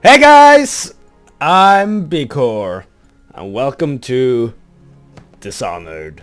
Hey guys, I'm Bcor, and welcome to Dishonored.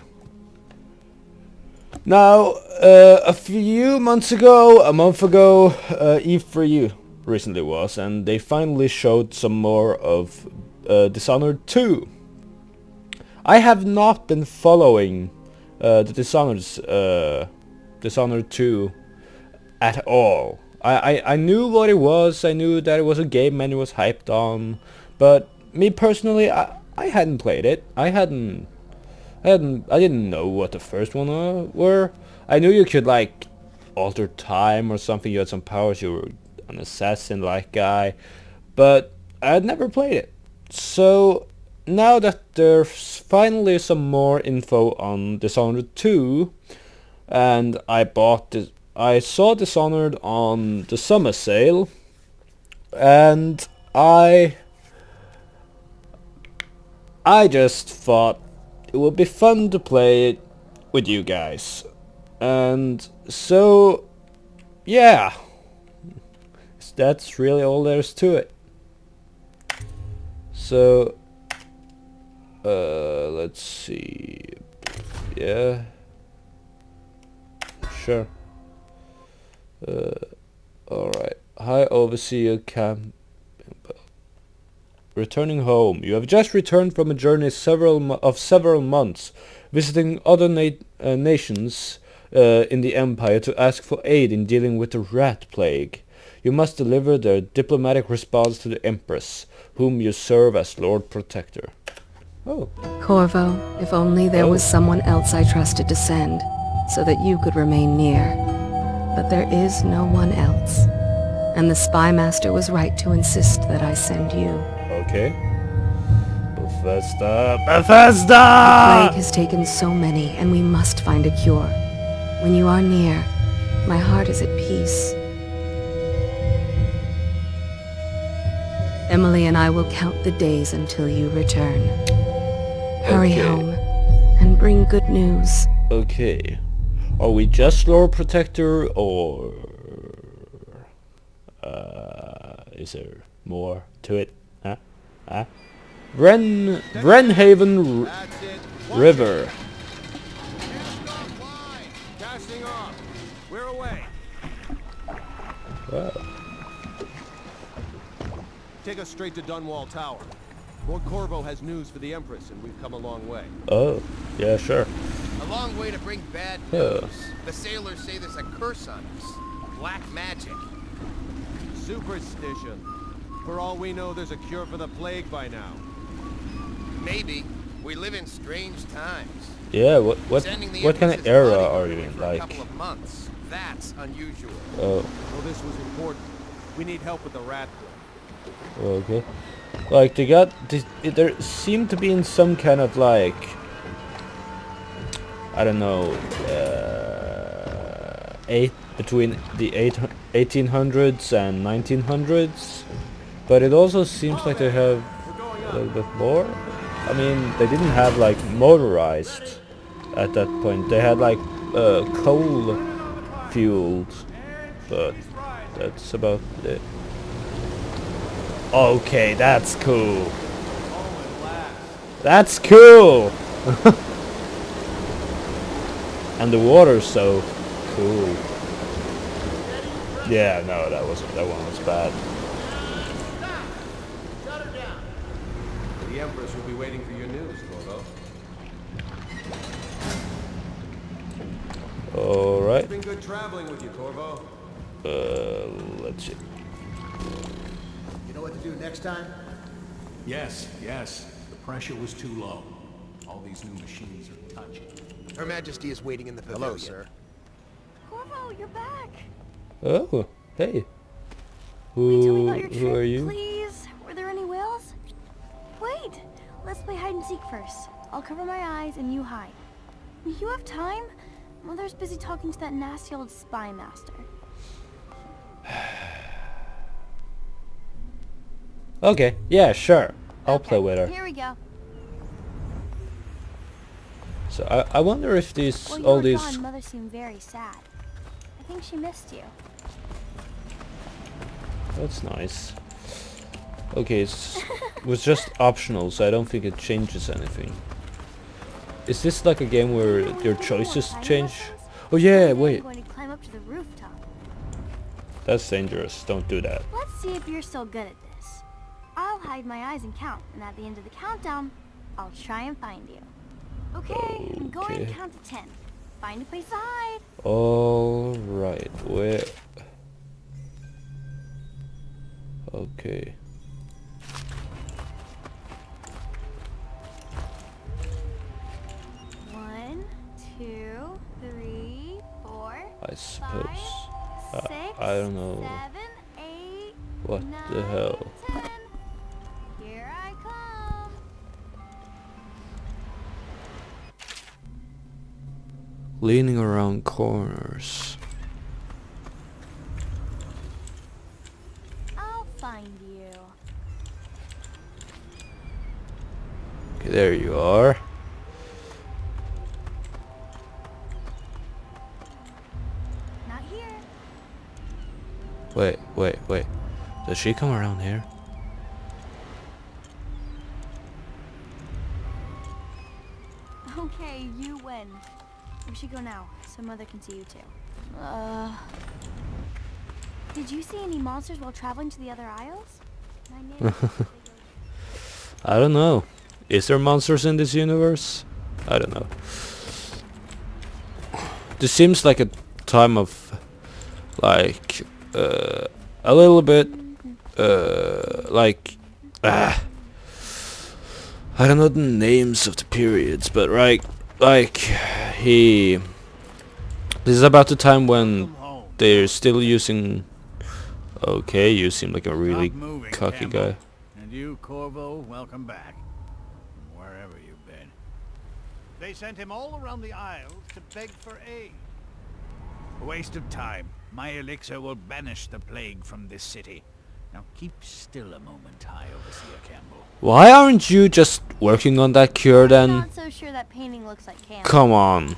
Now, a few months ago, a month ago, E3 recently was, and they finally showed some more of Dishonored 2. I have not been following the Dishonored 2 at all. I knew what it was. I knew that it was a game many was hyped on, but me personally, I hadn't played it. I didn't know what the first one were. I knew you could like alter time or something. You had some powers. You were an assassin-like guy, but I had never played it. So now that there's finally some more info on Dishonored 2, and I saw Dishonored on the summer sale, and I just thought it would be fun to play it with you guys. And so, yeah, that's really all there is to it. So, let's see, yeah, sure. Alright. Hi, Overseer Campbell. Returning home. You have just returned from a journey several months, visiting other nations in the Empire to ask for aid in dealing with the rat plague. You must deliver their diplomatic response to the Empress, whom you serve as Lord Protector. Oh. Corvo, if only there was someone else I trusted to send, so that you could remain near. But there is no one else, and the Spy Master was right to insist that I send you. Okay. Bethesda! The plague has taken so many, and we must find a cure. When you are near, my heart is at peace. Emily and I will count the days until you return. Hurry home, and bring good news. Okay. Are we just Lord Protector, or is there more to it? Brenhaven River. Casting off. We're away. Wow. Take us straight to Dunwall Tower. Lord Corvo has news for the Empress, and we've come a long way. Oh, yeah, sure. A long way to bring bad news. The sailors say there's a curse on us. Black magic. Superstition. For all we know, there's a cure for the plague by now. Maybe. We live in strange times. Yeah, what kind of era are you in? Like a couple of months. That's unusual. Oh. Well, this was important. We need help with the rat plague. Okay. Like they got this, there seemed to be in some kind of like, I don't know, between the 1800s and 1900s, but it also seems like they have a little bit more. I mean, they didn't have like motorized at that point. They had like coal fueled, but that's about it. Okay, that's cool. That's cool. And the water's so cool. Yeah, no, that one was bad. The Empress will be waiting for your news, Corvo. All right. It's been good traveling with you, Corvo. Let's see. You know what to do next time? Yes. The pressure was too low. All these new machines are touchy. Her Majesty is waiting in the pavilion. Hello, sir. Corvo, you're back. Oh, hey. Wait till we got your Who trip, are you? please. Were there any whales? Wait, let's play hide and seek first. I'll cover my eyes and you hide. You have time? Mother's busy talking to that nasty old spy master. Okay, yeah, sure. I'll play with her. Here we go. So I wonder if these While you all were these. gone, Mother seemed very sad. I think she missed you. That's nice. Okay, it was just optional, so I don't think it changes anything. Is this like a game where your choices change? Oh yeah, wait. I'm going to climb up to the rooftop. That's dangerous. Don't do that. Let's see if you're still good at this. I'll hide my eyes and count, and at the end of the countdown, I'll try and find you. Okay, I'm going to Okay. count to 10. Find a place to hide. All right. Where? Okay. One, two, three, four, I suppose. five, six, I don't know. 7, 8, What 9, the hell? 10. Here I come. Leaning around corners. I'll find you. Okay, there you are. Not here. Wait. Does she come around here? Okay, you win. We should go now, so Mother can see you too. Did you see any monsters while traveling to the other aisles? My name I don't know. Is there monsters in this universe? I don't know. This seems like a time of like a little bit like I don't know the names of the periods, but right, like this is about the time when they're still using. Okay, you seem like a really Stop moving, cocky Campbell. guy. And you, Corvo, welcome back. From wherever you've been. They sent him all around the Isles to beg for aid. A waste of time. My elixir will banish the plague from this city. Now keep still a moment, High Overseer Campbell. Why aren't you just working on that cure I'm then? not so sure that painting looks like candy. Come on.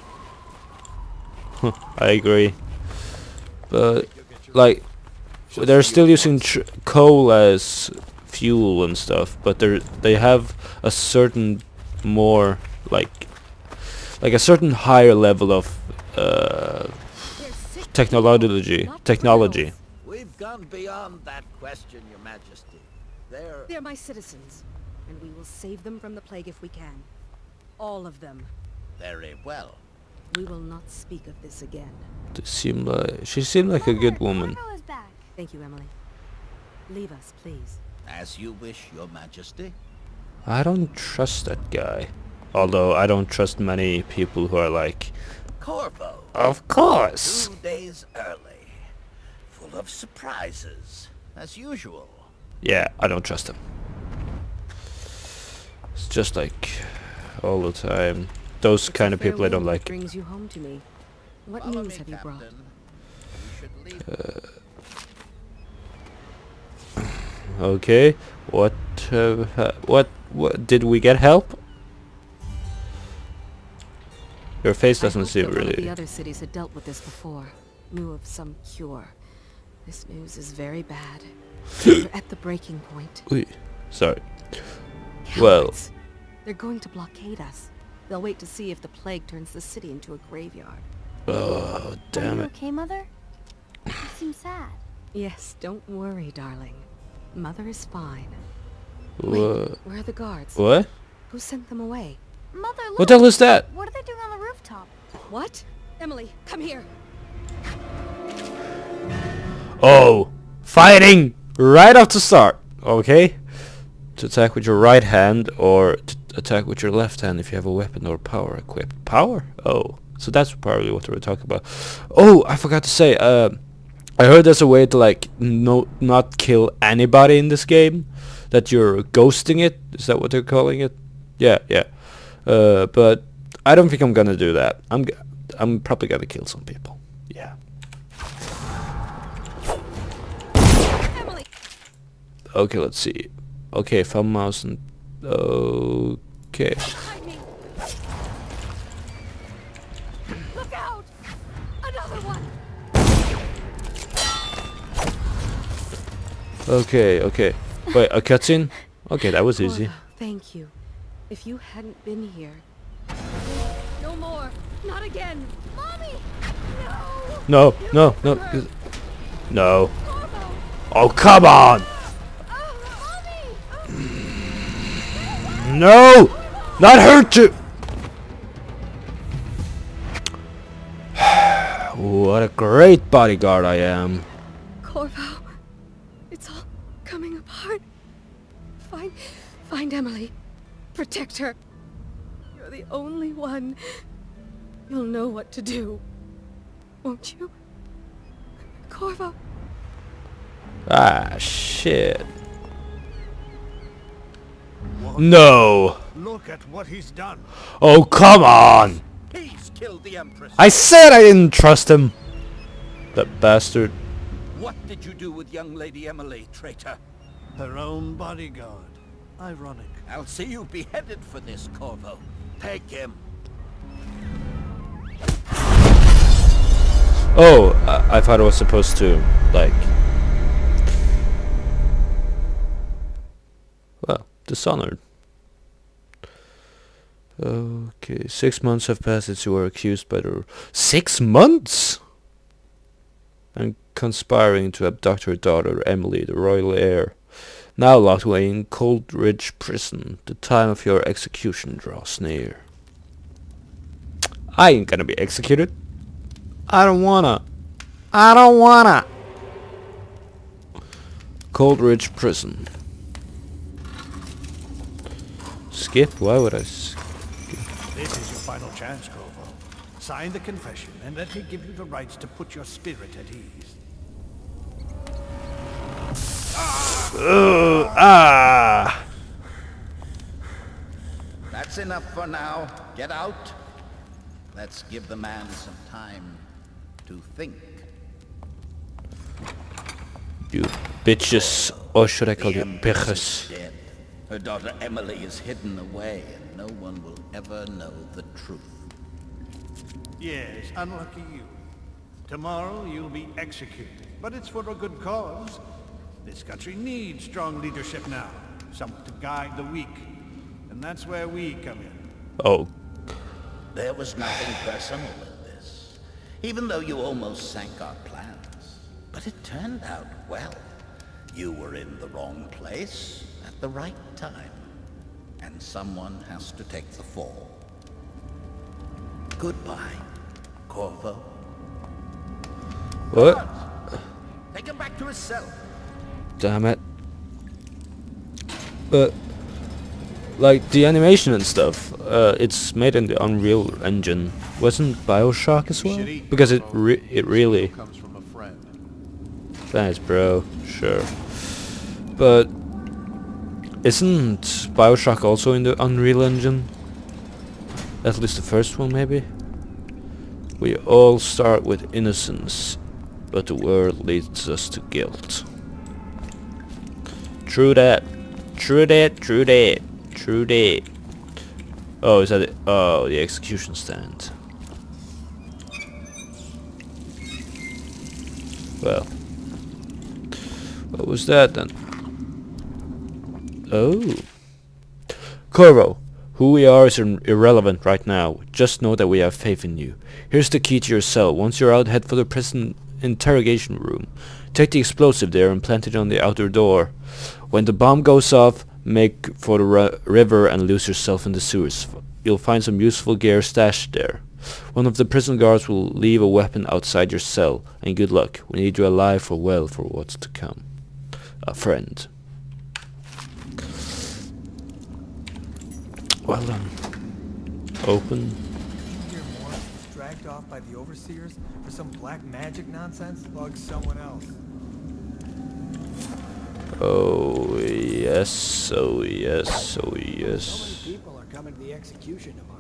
I agree. But like they're still using coal as fuel and stuff, but they have a certain more like a certain higher level of technology. We've gone beyond that question, Your Majesty. They're my citizens, and we will save them from the plague if we can. All of them. Very well. We will not speak of this again. She seemed like a good woman. Corvo is back. Thank you, Emily. Leave us, please. As you wish, Your Majesty. I don't trust that guy. Although I don't trust many people who are like, Corvo. of course. 2 days early. Full of surprises. As usual. Yeah, I don't trust him. It's just like all the time. Those It's kind a of people I don't farewell that like. brings you home to me. What Follow news me, have you brought? Captain. We should leave. Okay, what did we get help? Your face doesn't I hoped seem that one of the really. other cities had dealt with this before. Knew of some cure. This news is very bad. We're at the breaking point. Ui, sorry. Well, Cowards. They're going to blockade us. They'll wait to see if the plague turns the city into a graveyard. oh Are damn you it. okay, Mother? You seem sad. Yes, don't worry, darling. Mother is fine. Wha- Wait, where are the guards? What? Who sent them away? Mother, look. What the hell is that? What are they doing on the rooftop? What? Emily, come here. Oh, fighting right off the start. Okay, to attack with your right hand or to attack with your left hand if you have a weapon or power equipped. Power? Oh, so that's probably what we were talking about. Oh, I forgot to say. I heard there's a way to like not kill anybody in this game. That you're ghosting it. Is that what they're calling it? Yeah. But I don't think I'm gonna do that. I'm probably gonna kill some people. Yeah. Emily! Okay, let's see. Okay, thumb mouse and okay. Behind me! Look out! Another one! Okay. Wait, a cutscene? Okay, that was easy. Corvo, thank you. If you hadn't been here... No more! Not again! Mommy! No, no, no. No. Corvo! Oh, come on! Mommy! No! Not her too! What a great bodyguard I am. Corvo, it's all coming apart. Find Emily. Protect her. You're the only one. You'll know what to do. Won't you? Corvo. Ah, shit. No! Look at what he's done. Oh, come on! He's killed the Empress. I said I didn't trust him! That bastard. What did you do with young Lady Emily, traitor? Her own bodyguard. Ironic. I'll see you beheaded for this, Corvo. Take him. Oh, I thought I was supposed to, like... Well, Dishonored. Okay, 6 months have passed since you were accused by the... 6 months?! And conspiring to abduct her daughter, Emily, the royal heir. Now locked away in Coldridge Prison. The time of your execution draws near. I ain't gonna be executed. I don't wanna. Coldridge Prison. Skip? Why would I skip? This is your final chance, Corvo. Sign the confession and let me give you the rights to put your spirit at ease. That's enough for now. Get out. Let's give the man some time to think. You bitches. Or should I call The you Empress bitches? is dead. Her daughter Emily is hidden away, and no one will ever know the truth. Yes, unlucky you. Tomorrow you'll be executed, but it's for a good cause. This country needs strong leadership now, someone to guide the weak, and that's where we come in. Oh. There was nothing personal in this, even though you almost sank our plans. But it turned out well. You were in the wrong place at the right time, and someone has to take the fall. Goodbye, Corvo. What? Take him back to his cell. Damn it. But like the animation and stuff, it's made in the Unreal Engine. Wasn't BioShock as well? Because it really comes from a friend. thanks, bro. Sure. But isn't BioShock also in the Unreal Engine? At least the first one, maybe? We all start with innocence, but the world leads us to guilt. True that. True that, true that, true that. Oh, is that it? Oh, the execution stand. Well. What was that then? Oh. Corvo, who we are is irrelevant right now. Just know that we have faith in you. Here's the key to your cell. Once you're out, head for the prison interrogation room. Take the explosive there and plant it on the outer door. When the bomb goes off, make for the river and lose yourself in the sewers. You'll find some useful gear stashed there. One of the prison guards will leave a weapon outside your cell. And good luck. We need you alive or well for what's to come. A friend. Well then. Open. Dragged off by the overseers for some black magic nonsense? Bug someone else. Oh yes, oh yes, oh yes. How many people are coming to the execution tomorrow?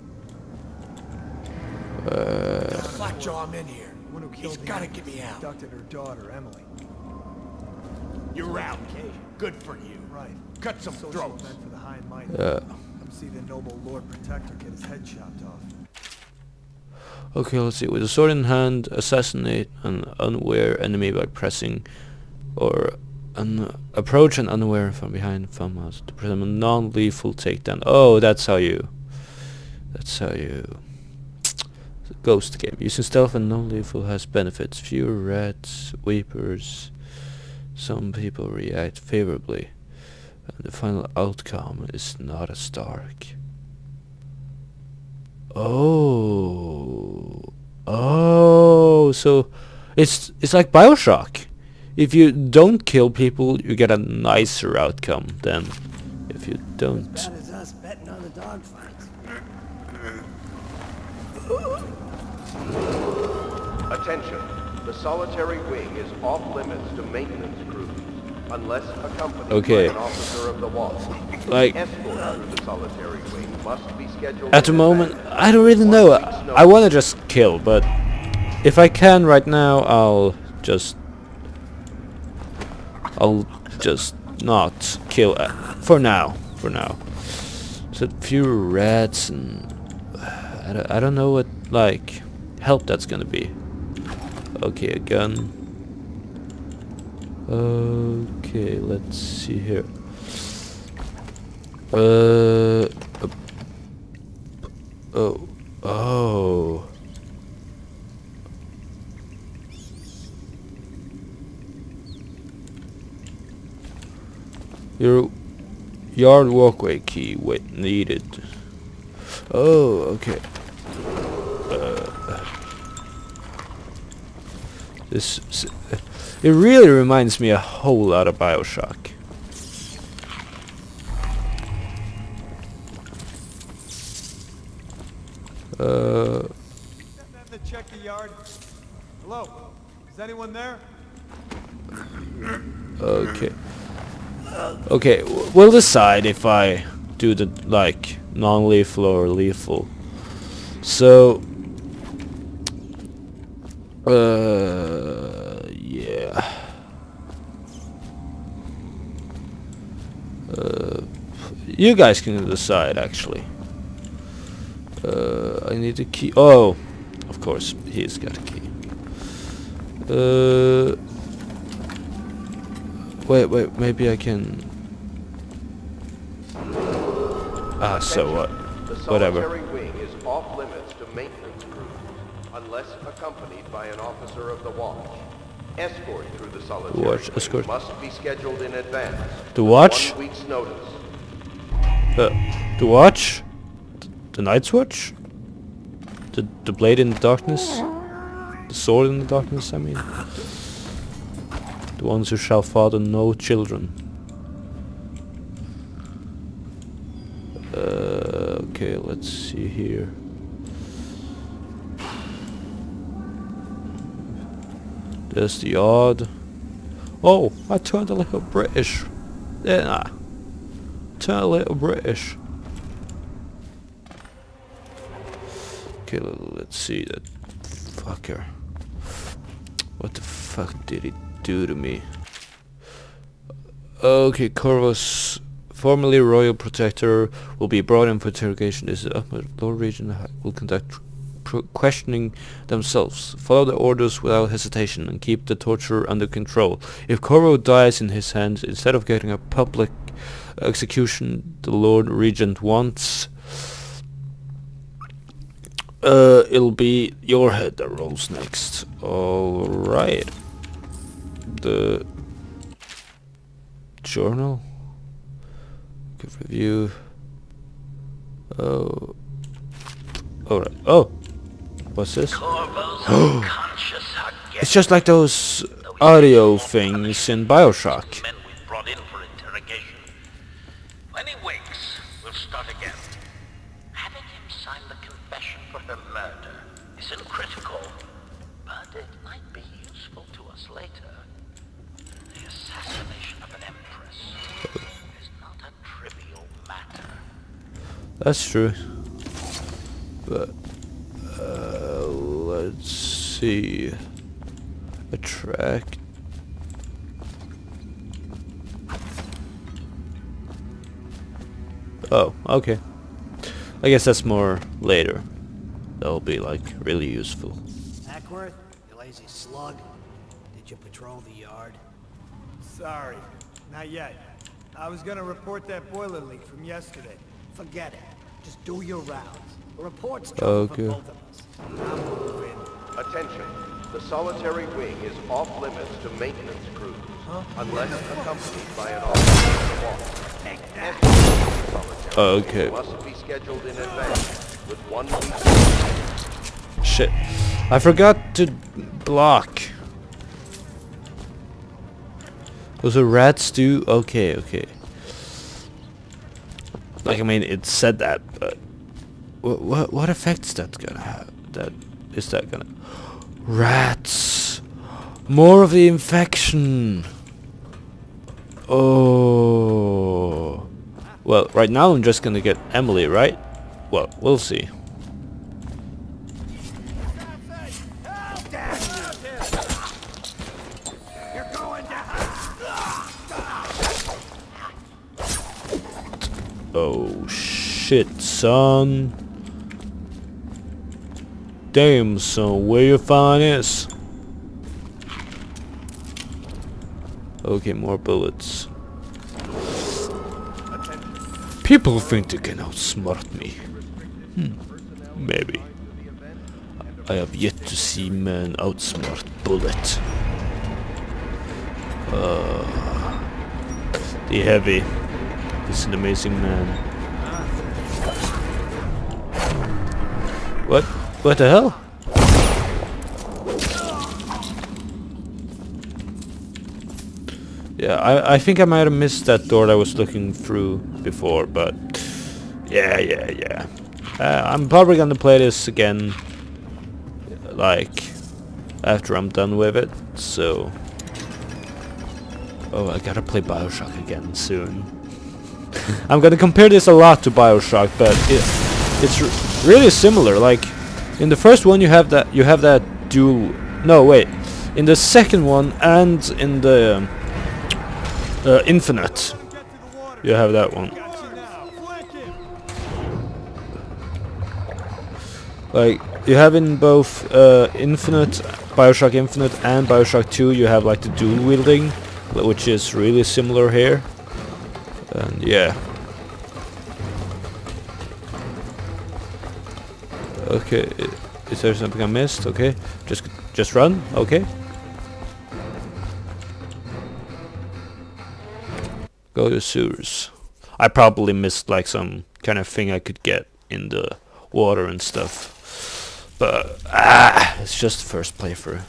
Slackjaw, I'm in here. He's gotta get me out. Abducted her daughter, Emily. You're out. Good for you. Right. Cut some Social throats. event for the high and mighty. Yeah. Come see the noble Lord Protector get his head chopped off. Okay, let's see. With a sword in hand, assassinate an unaware enemy by pressing or approach an unaware from behind farmhouse to present a non-lethal takedown. Oh, that's how you. It's a ghost game. Using stealth and non-lethal has benefits. Fewer rats, weepers. Some people react favorably. And the final outcome is not as dark. Oh, so it's like BioShock. If you don't kill people, you get a nicer outcome than if you don't. As bad as us betting on the dogfights. Attention. The solitary wing is off limits to maintenance crews unless accompanied by an officer of the watch. Like, escort through the solitary wing must be scheduled at the moment, I don't really know. I want to just kill, but if I can right now, I'll just not kill for now. So fewer rats, and I don't know what like help that's gonna be. Okay, a gun. Okay, let's see here. Oh. Your yard walkway key needed. Oh, okay. It really reminds me a whole lot of BioShock. Check the yard. Hello, is anyone there? Okay. Okay, we'll decide if I do the like non-lethal or lethal. So, yeah. You guys can decide actually. I need a key. Oh, of course, he's got a key. Wait, maybe I can. So what? Whatever. The solitary wing is off limits to maintenance crews unless accompanied by an officer of the watch. Escort through the solitary wing must be scheduled in advance. The watch? 1 week's notice. The watch? The Night's Watch? The blade in the darkness? The sword in the darkness, I mean. The ones who shall father no children. Okay, let's see here. There's the odd. Oh, I turned a little British. Yeah, turned a little British. Okay, let's see that fucker. What the fuck did he do to me? Okay, Corvo's formerly Royal Protector will be brought in for interrogation. This upper lower region will conduct questioning themselves. Follow the orders without hesitation and keep the torture under control. If Corvo dies in his hands, instead of getting a public execution the Lord Regent wants, it'll be your head that rolls next. Alright. The journal. Good review. Oh. Alright. Oh. What's this? It's just like those audio things in BioShock. When he wakes, we'll start again. Having him sign the confession for her murder isn't critical, but it might be useful to us later. The assassination of an empress is not a trivial matter. That's true. But let's see. Attract. Oh, okay. I guess that's more later. That'll be like really useful. Ackworth, you lazy slug. Did you patrol the yard? Sorry, not yet. I was gonna report that boiler leak from yesterday. Forget it. Just do your rounds. The report's Okay. for both of us. I'm moving. Attention. The solitary wing is off limits to maintenance crews, unless accompanied by an officer of the watch. Escort to the solitary Okay. wing must be scheduled in advance, with 1 week. Shit. I forgot to block. Those are rats too? Okay, okay. Like, I mean, it said that, but what effects that's gonna have? Is that gonna... Rats! More of the infection! Oh... Well, right now I'm just gonna get Emily, right? Well, we'll see. Oh shit, son. Damn, son, where you find this? Okay, more bullets. People think they can outsmart me. Maybe. I have yet to see man outsmart bullet. The heavy. He's an amazing man. What? What the hell? Yeah, I think I might have missed that door that I was looking through before, but yeah. I'm probably gonna play this again, like, after I'm done with it, so... Oh, I gotta play BioShock again soon. I'm gonna compare this a lot to BioShock, but it's really similar. Like, in the first one you have that dual... No, wait. In the second one and in the Infinite, you have that one. Like, you have in both Infinite, BioShock Infinite and BioShock 2, you have like the dual wielding, which is really similar here. And yeah. Okay, is there something I missed? Okay, just run. Okay. Go to sewers. I probably missed like some kind of thing I could get in the water and stuff, but it's just the first playthrough.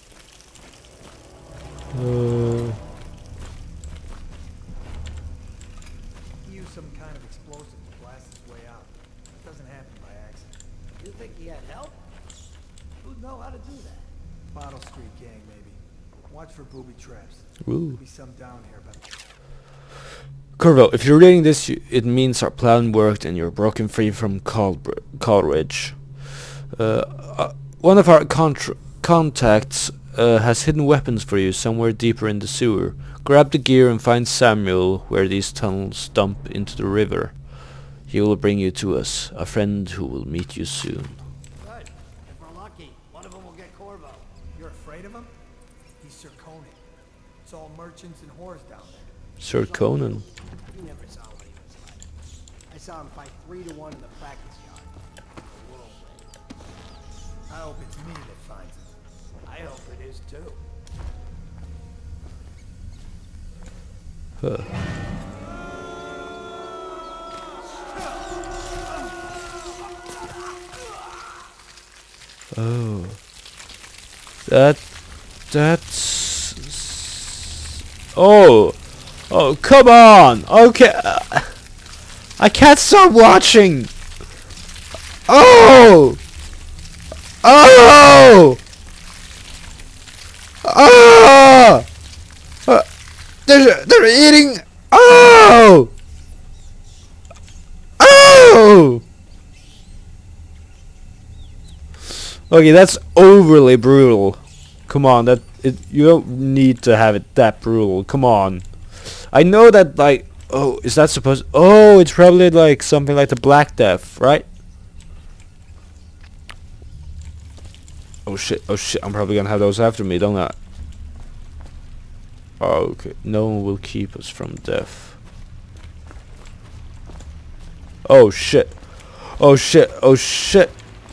Use some kind of explosive to blast his way out. It doesn't happen by accident. You think he had help? Who'd know how to do that? Bottle Street gang, maybe. Watch for booby traps. Ooh. There'll be some down here, but... Corvo, if you're reading this, it means our plan worked and you're broken free from Coleridge. One of our contacts has hidden weapons for you somewhere deeper in the sewer. Grab the gear and find Samuel where these tunnels dump into the river. He will bring you to us, a friend who will meet you soon. Good. If we're lucky, one of them will get Corvo. You're afraid of him? He's Sir Conan. It's all merchants and whores down there. Sir Conan. You never saw what he was like. I saw him fight 3 to 1 in the practice yard. The whirlwind. I hope it's me that finds him. I hope it is too. Oh. That's... Oh! Oh, come on! Okay! I can't stop watching! Oh! Oh! Oh! They're eating... Oh! Oh! Okay, that's overly brutal. Come on, you don't need to have it that brutal. Come on. I know that, like, oh, is that supposed... Oh, it's probably like something like the Black Death, right? Oh shit, I'm probably gonna have those after me, don't I? Oh, okay. No one will keep us from death. Oh shit. Oh shit. Oh shit.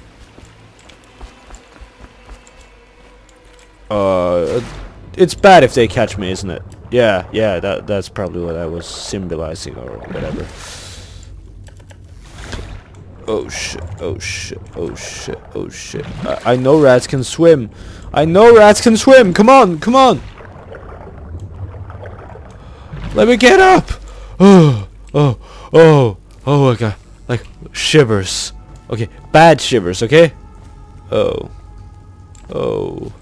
It's bad if they catch me, isn't it? Yeah, yeah, that's probably what I was symbolizing or whatever. Oh shit, oh shit, oh shit, oh shit. I know rats can swim. I know rats can swim. Come on, come on. Let me get up. Oh, oh, oh, oh my god. Like shivers. Okay, bad shivers, okay? Oh. Oh.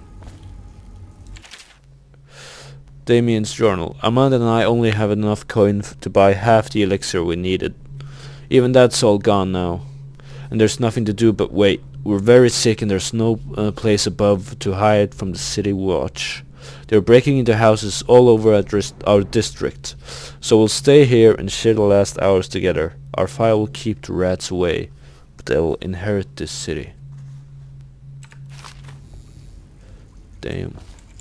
Damien's journal. Amanda and I only have enough coin to buy half the elixir we needed. Even that's all gone now. And there's nothing to do but wait. We're very sick and there's no place above to hide from the city watch. They're breaking into houses all over our district. So we'll stay here and share the last hours together. Our fire will keep the rats away. But they'll inherit this city. Damn.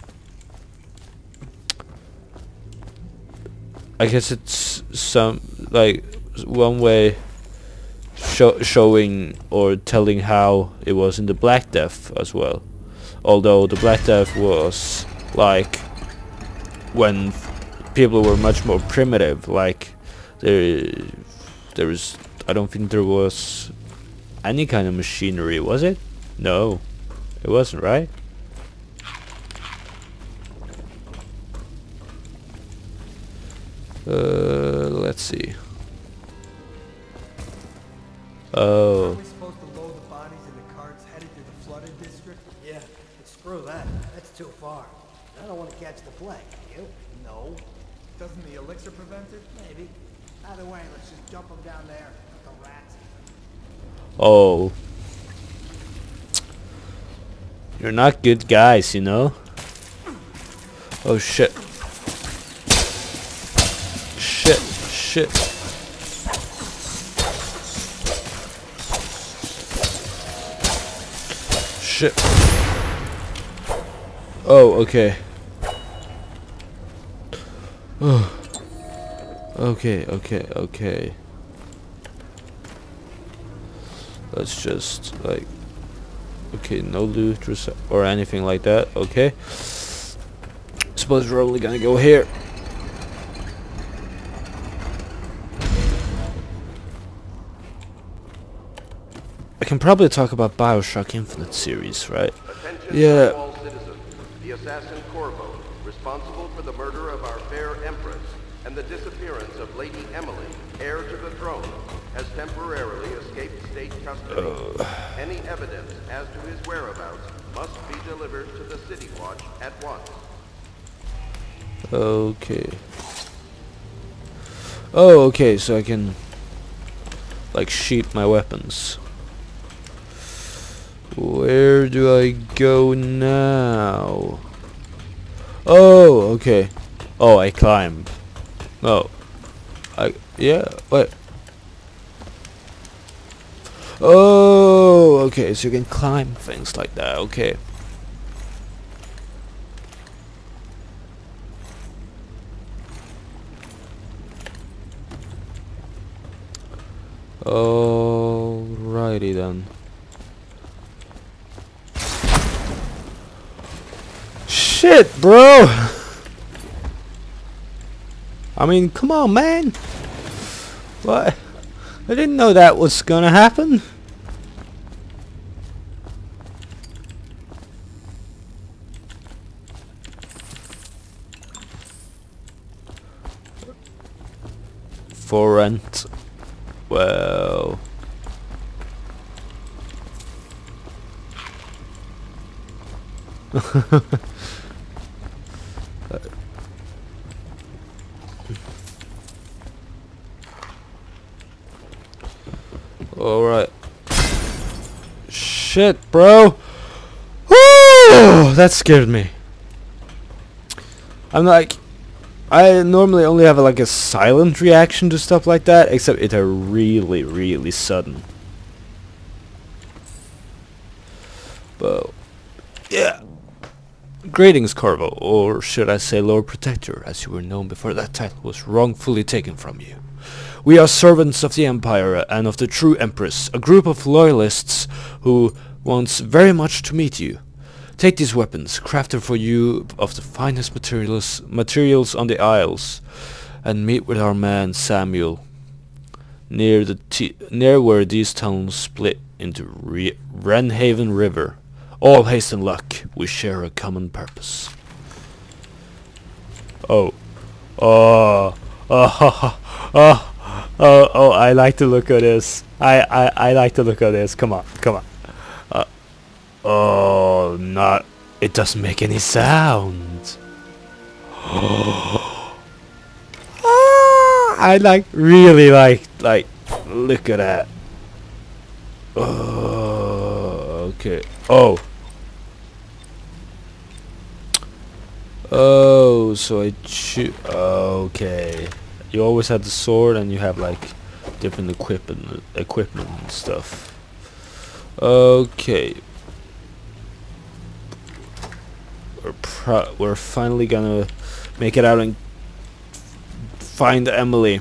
I guess it's some like one way showing or telling how it was in the Black Death as well. Although the Black Death was like when people were much more primitive. Like there was, I don't think there was any kind of machinery, was it? No, it wasn't, right? Let's see. Oh. Are we supposed to load the bodies in the carts headed to the flooded district? Yeah, but screw that. That's too far. I don't want to catch the plague. You? No. Doesn't the elixir prevent it? Maybe. Either way, let's just dump them down there. Let the rats eat them. Oh. You're not good guys, you know? Oh shit. Shit. Shit. Shit. Oh, okay. Oh. Okay, okay, okay. Let's just, like... Okay, no loot or anything like that. Okay. Suppose we're only gonna go here. I can probably talk about BioShock Infinite series, right? Attention Yeah. all citizens. The assassin Corvo, responsible for the murder of our fair empress and the disappearance of Lady Emily, heir to the throne, has temporarily escaped state custody. Any evidence as to his whereabouts must be delivered to the City Watch at once. Okay. Oh, okay, so I can like sheath my weapons. Where do I go now? Oh, okay. Oh, I climbed. Oh. Yeah, wait. Oh, okay, so you can climb things like that, okay. Alrighty then. Shit, bro! I mean, come on, man! What? I didn't know that was gonna happen. For rent. Well... Alright. Shit, bro! Woo! That scared me. I'm like... I normally only have like a silent reaction to stuff like that, except it's a really, really sudden. But... yeah. Greetings, Corvo, or should I say Lord Protector, as you were known before that title was wrongfully taken from you. We are servants of the Empire and of the true Empress, a group of loyalists who wants very much to meet you. Take these weapons, crafted for you of the finest materials on the Isles, and meet with our man Samuel, near where these tunnels split into Wrenhaven River. All haste and luck. We share a common purpose. Oh, I like to look at this. I like to look at this. Come on. Oh, not. It doesn't make any sound. I really like. Look at that. Okay. Oh, so I choose. Okay. You always have the sword, and you have like different equipment and stuff. Okay. We're finally gonna make it out and find Emily.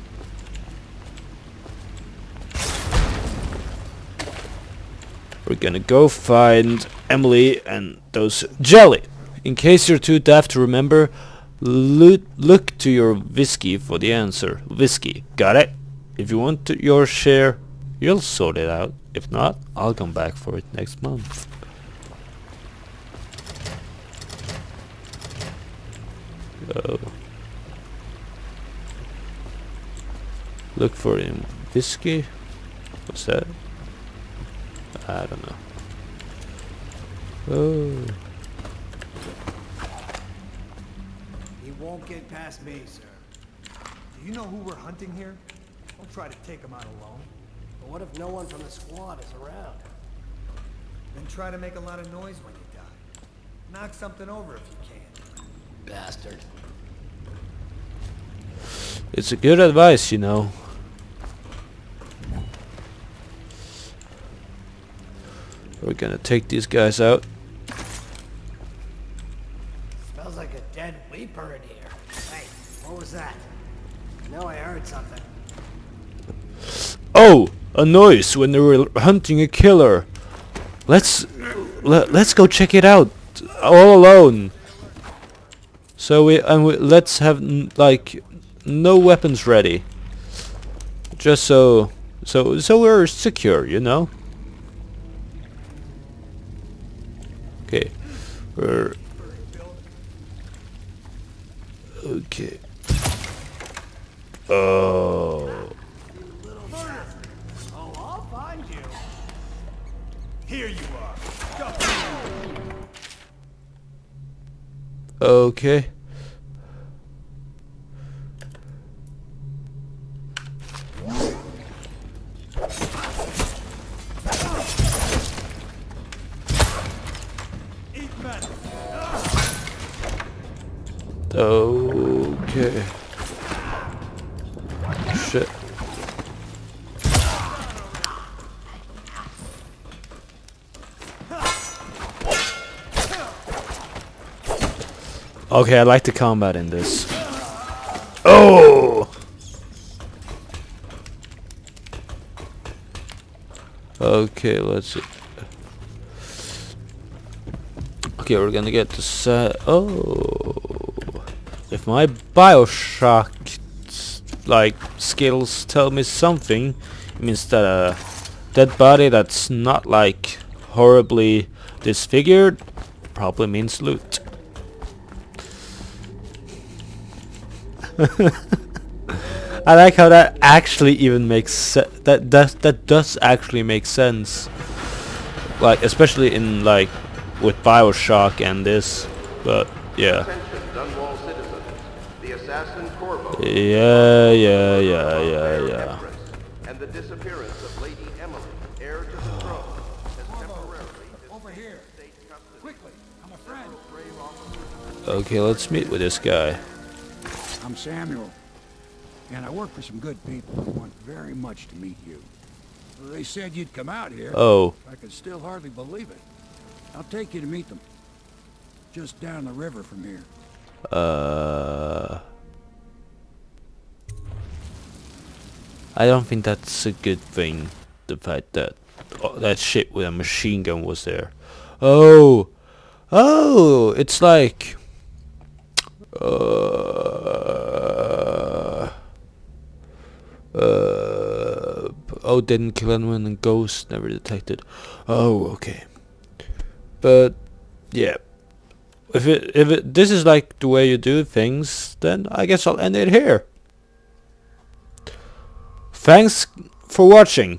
We're gonna go find Emily and those jelly. In case you're too deaf to remember, look to your whiskey for the answer. Whiskey, got it? If you want your share, you'll sort it out. If not, I'll come back for it next month. Look for him. Whiskey? What's that? I don't know. Oh. He won't get past me, sir. Do you know who we're hunting here? Don't try to take him out alone. But what if no one from the squad is around? Then try to make a lot of noise when you die. Knock something over if you can. Bastard. It's a good advice, you know. We're gonna take these guys out. Smells like a dead weeper in here. Hey, what was that? I know I heard something. Oh, a noise when they were hunting a killer. Let's go check it out all alone. So let's have like no weapons ready. Just so we're secure, you know. Okay, okay. Oh. Oh, I'll find you. Here you are. Go. Okay. Okay. Shit. Okay, I like the combat in this. Oh! Okay, let's see. Okay, we're gonna get the set. Oh, if my Bioshock like skills tell me something, it means that a dead body that's not like horribly disfigured probably means loot. I like how that actually even makes that does actually make sense. Like especially in like with Bioshock and this, but yeah. Attention, Dunwall citizens. The assassin Corvo. Yeah. And the disappearance of Lady Emily, heir to the throne, has temporarily over here. state custody. Quickly, I'm a friend. Okay, let's meet with this guy. I'm Samuel, and I work for some good people who want very much to meet you. They said you'd come out here. Oh. I could still hardly believe it. I'll take you to meet them. just down the river from here. I don't think that's a good thing. The fact that that shit with a machine gun was there. Oh, it's like oh, didn't kill anyone and ghost never detected. Oh, okay. But yeah, if this is like the way you do things, then I guess I'll end it here. Thanks for watching.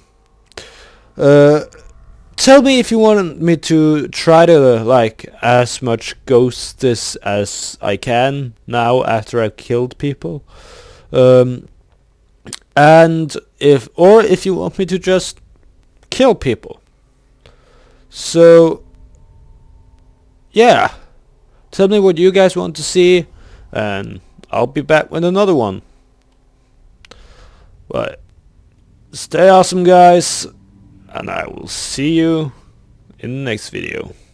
Tell me if you want me to try to like as much ghost this as I can now after I've killed people. And if you want me to just kill people. So yeah, tell me what you guys want to see, and I'll be back with another one. But stay awesome, guys, and I will see you in the next video.